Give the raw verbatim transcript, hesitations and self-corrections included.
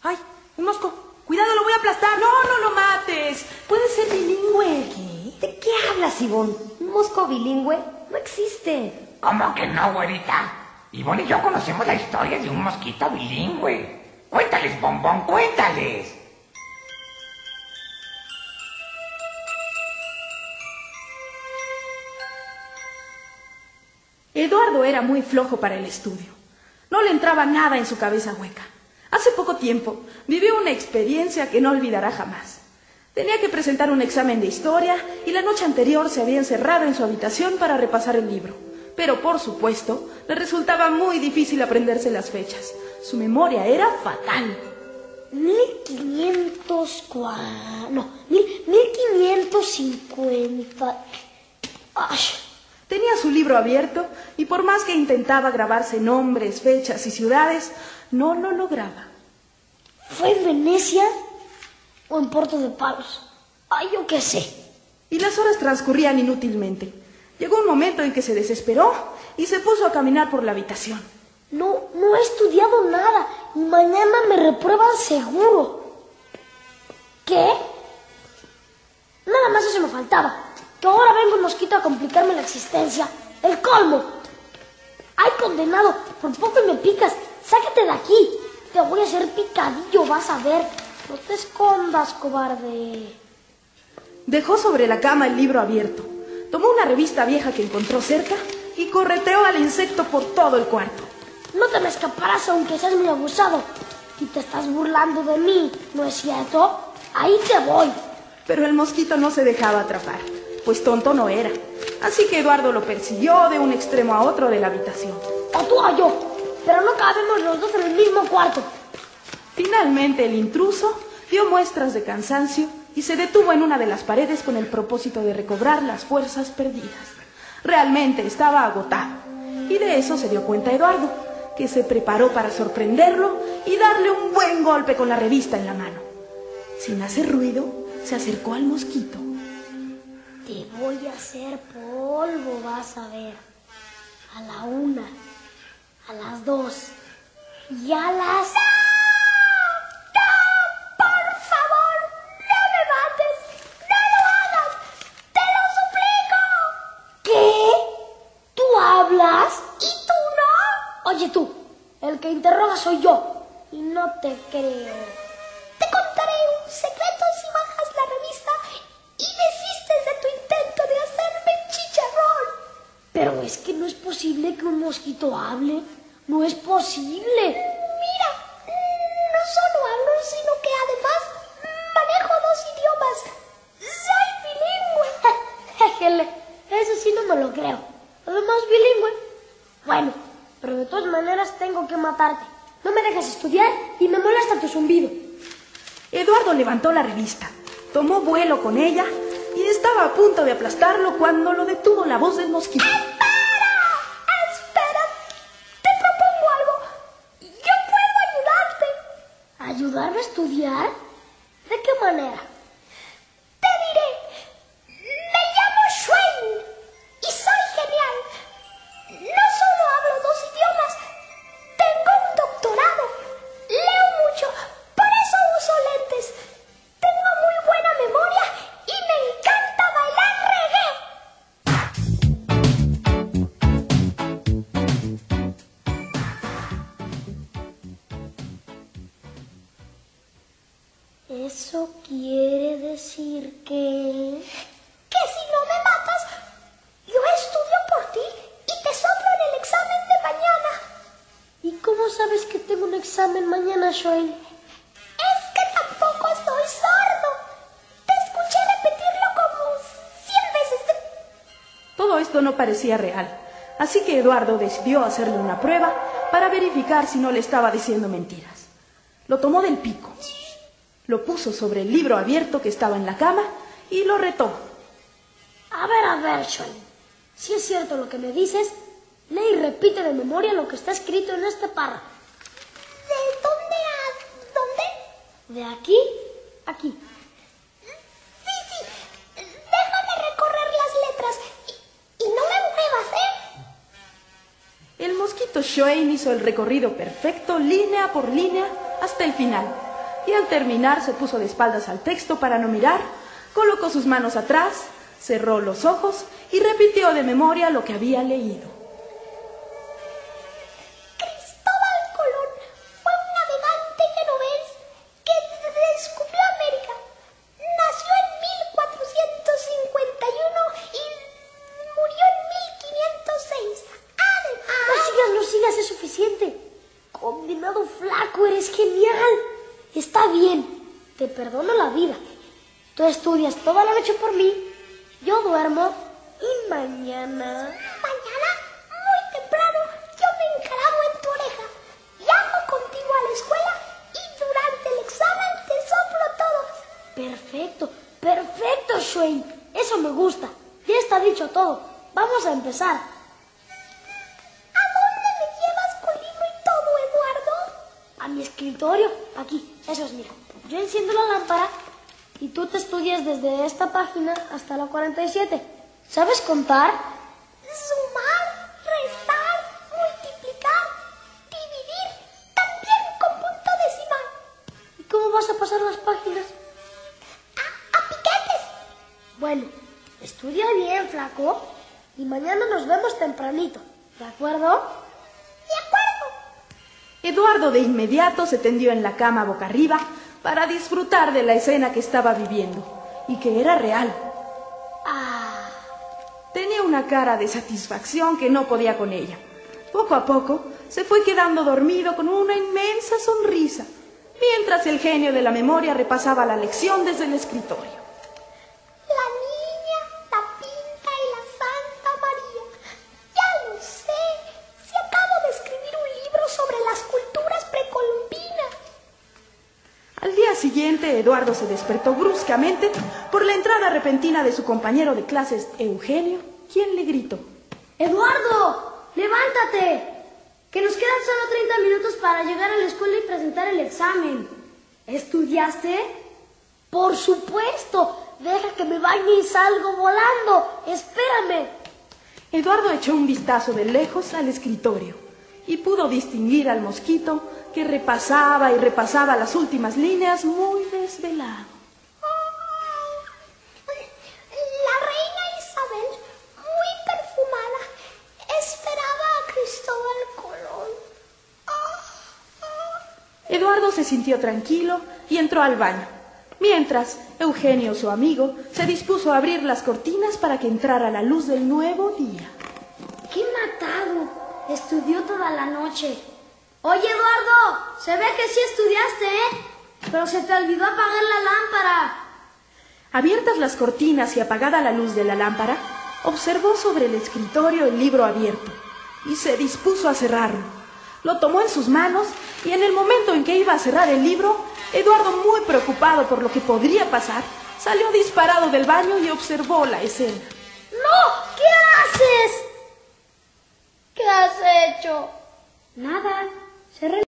¡Ay! ¡Un mosco! ¡Cuidado, lo voy a aplastar! ¡No, no lo mates! Puede ser bilingüe. ¿Qué? ¿De qué hablas, Ivonne? ¿Un mosco bilingüe? No existe. ¿Cómo que no, güerita? Ivonne y yo conocemos la historia de un mosquito bilingüe. Cuéntales, Bombón, cuéntales. Eduardo era muy flojo para el estudio. No le entraba nada en su cabeza hueca. Hace poco tiempo vivió una experiencia que no olvidará jamás. Tenía que presentar un examen de historia y la noche anterior se había encerrado en su habitación para repasar el libro. Pero, por supuesto, le resultaba muy difícil aprenderse las fechas. Su memoria era fatal. Mil quinientos cuatro... No, mil, mil quinientos cincuenta... Ay. Tenía su libro abierto y por más que intentaba grabarse nombres, fechas y ciudades, no lo lograba. ¿Fue en Venecia o en Puerto de Palos? Ay, yo qué sé. Y las horas transcurrían inútilmente. Llegó un momento en que se desesperó y se puso a caminar por la habitación. No, no he estudiado nada y mañana me reprueban seguro. ¿Qué? Nada más eso me faltaba. Que ahora venga un mosquito a complicarme la existencia. ¡El colmo! ¡Ay, condenado! Por poco y me picas. ¡Sácate de aquí! Te voy a hacer picadillo, vas a ver. No te escondas, cobarde. Dejó sobre la cama el libro abierto. Tomó una revista vieja que encontró cerca y correteó al insecto por todo el cuarto. No te me escaparás aunque seas muy abusado. Y te estás burlando de mí, ¿no es cierto? Ahí te voy. Pero el mosquito no se dejaba atrapar, pues tonto no era. Así que Eduardo lo persiguió de un extremo a otro de la habitación. O tú o yo, pero no cabemos los dos en el mismo cuarto. Finalmente el intruso dio muestras de cansancio y se detuvo en una de las paredes con el propósito de recobrar las fuerzas perdidas. Realmente estaba agotado, y de eso se dio cuenta Eduardo, que se preparó para sorprenderlo y darle un buen golpe con la revista en la mano. Sin hacer ruido, se acercó al mosquito. Te voy a hacer polvo, vas a ver. A la una, a las dos y a las... Oye tú, el que interroga soy yo, y no te creo. Te contaré un secreto si bajas la revista y desistes de tu intento de hacerme chicharrón. Pero es que no es posible que un mosquito hable. No es posible. Mira, no solo hablo, sino que además manejo dos idiomas. Soy bilingüe. Eso sí no me lo creo. Además bilingüe. Bueno, pero de todas maneras tengo que matarte. No me dejes estudiar y me molesta tu zumbido. Eduardo levantó la revista, tomó vuelo con ella y estaba a punto de aplastarlo cuando lo detuvo la voz del mosquito. ¡Espera! ¡Espera! Te propongo algo. Yo puedo ayudarte. ¿Ayudarme a estudiar? ¿De qué manera? Te diré. Me llamo Schwein y soy genial. No solo hablo dos idiomas, tengo un doctorado, leo mucho, por eso uso lentes, tengo muy buena memoria y me encanta bailar reggae. Eso quiere decir que... que si no me matas, yo estudio por ti. ¿Y cómo sabes que tengo un examen mañana, Shoel? Es que tampoco estoy sordo. Te escuché repetirlo como cien veces. Todo esto no parecía real, así que Eduardo decidió hacerle una prueba para verificar si no le estaba diciendo mentiras. Lo tomó del pico, lo puso sobre el libro abierto que estaba en la cama y lo retó. A ver, a ver, Shoel. Si es cierto lo que me dices, lee y repite de memoria lo que está escrito en este párrafo. ¿De dónde a dónde? De aquí a aquí. Sí, sí. Déjame recorrer las letras y, y no me muevas, ¿eh? El mosquito Schwein hizo el recorrido perfecto, línea por línea, hasta el final. y al terminar se puso de espaldas al texto para no mirar, colocó sus manos atrás, cerró los ojos y repitió de memoria lo que había leído. Cristóbal Colón fue un navegante genovés que descubrió América. Nació en mil cuatrocientos cincuenta y uno y murió en mil quinientos seis. Además... No sigas, no sigas, es suficiente. Condenado flaco, eres genial. Está bien, te perdono la vida. Tú estudias toda la noche por mí, yo duermo y mañana... Mañana, muy temprano, yo me encaramo en tu oreja. Viajo contigo a la escuela y durante el examen te soplo todo. Perfecto, perfecto, Swain. Eso me gusta. Ya está dicho todo. Vamos a empezar. ¿A dónde me llevas con libro y todo, Eduardo? A mi escritorio. Aquí, eso es, mira. Yo enciendo la lámpara y tú te estudias desde esta página hasta la cuarenta y siete. ¿Sabes contar? Sumar, restar, multiplicar, dividir, también con punto decimal. ¿Y cómo vas a pasar las páginas? A, a piquetes. Bueno, estudia bien, flaco. Y mañana nos vemos tempranito. ¿De acuerdo? De acuerdo. Eduardo de inmediato se tendió en la cama boca arriba para disfrutar de la escena que estaba viviendo y que era real. Ah, Tenía una cara de satisfacción que no podía con ella. Poco a poco se fue quedando dormido con una inmensa sonrisa, mientras el genio de la memoria repasaba la lección desde el escritorio. La niña, la pinta y la Santa María. Ya lo sé. Si acabo de escribir un libro sobre las culturas precolombinas. Al día siguiente, Eduardo se despertó bruscamente por la entrada repentina de su compañero de clases, Eugenio, quien le gritó: ¡Eduardo! ¡Levántate! Que nos quedan solo treinta minutos para llegar a la escuela y presentar el examen. ¿Estudiaste? Por supuesto. Deja que me bañe y salgo volando. Espérame. Eduardo echó un vistazo de lejos al escritorio y pudo distinguir al mosquito que repasaba y repasaba las últimas líneas muy desvelado. La reina Isabel, muy perfumada, esperaba a Cristóbal Colón. Eduardo se sintió tranquilo y entró al baño, mientras Eugenio, su amigo, se dispuso a abrir las cortinas para que entrara la luz del nuevo día. ¡Qué matado! Estudió toda la noche. Oye, Eduardo, se ve que sí estudiaste, ¿eh? Pero se te olvidó apagar la lámpara. Abiertas las cortinas y apagada la luz de la lámpara, observó sobre el escritorio el libro abierto y se dispuso a cerrarlo. Lo tomó en sus manos y en el momento en que iba a cerrar el libro, Eduardo, muy preocupado por lo que podría pasar, salió disparado del baño y observó la escena. ¡No! ¿Qué haces? ¿Qué has hecho? Nada. Cerré